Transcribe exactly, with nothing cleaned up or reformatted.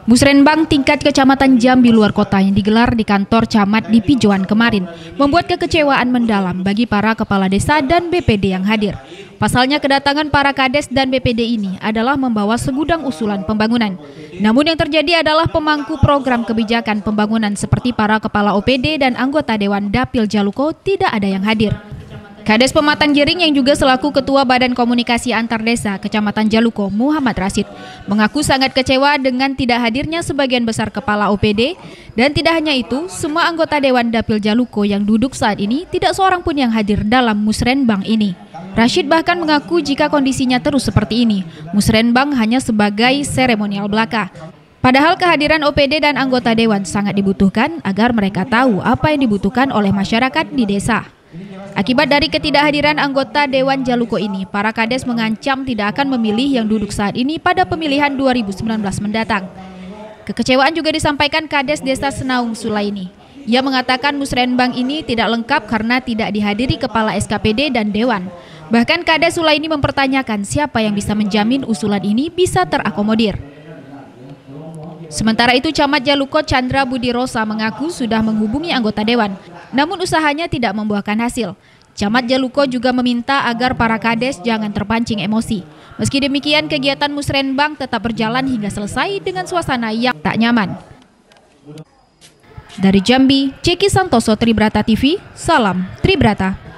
Musrenbang tingkat kecamatan Jambi luar kota yang digelar di kantor camat di Pijoan kemarin membuat kekecewaan mendalam bagi para kepala desa dan B P D yang hadir. Pasalnya kedatangan para kades dan B P D ini adalah membawa segudang usulan pembangunan. Namun yang terjadi adalah pemangku program kebijakan pembangunan seperti para kepala O P D dan anggota Dewan Dapil Jaluko tidak ada yang hadir. Kades Pematang Jering yang juga selaku Ketua Badan Komunikasi Antar Desa Kecamatan Jaluko, Muhammad Rashid, mengaku sangat kecewa dengan tidak hadirnya sebagian besar kepala O P D, dan tidak hanya itu, semua anggota Dewan Dapil Jaluko yang duduk saat ini tidak seorang pun yang hadir dalam musrenbang ini. Rashid bahkan mengaku jika kondisinya terus seperti ini, musrenbang hanya sebagai seremonial belaka. Padahal kehadiran O P D dan anggota Dewan sangat dibutuhkan agar mereka tahu apa yang dibutuhkan oleh masyarakat di desa. Akibat dari ketidakhadiran anggota Dewan Jaluko ini, para kades mengancam tidak akan memilih yang duduk saat ini pada pemilihan dua ribu sembilan belas mendatang. Kekecewaan juga disampaikan Kades Desa Senaung Sulaini. Ia mengatakan musrenbang ini tidak lengkap karena tidak dihadiri kepala S K P D dan Dewan. Bahkan Kades Sulaini mempertanyakan siapa yang bisa menjamin usulan ini bisa terakomodir. Sementara itu, Camat Jaluko Chandra Budi Rosa mengaku sudah menghubungi anggota Dewan, namun usahanya tidak membuahkan hasil. Camat Jaluko juga meminta agar para kades jangan terpancing emosi. Meski demikian, kegiatan musrenbang tetap berjalan hingga selesai dengan suasana yang tak nyaman. Dari Jambi, Ceki Santoso, Tribrata T V, salam Tribrata.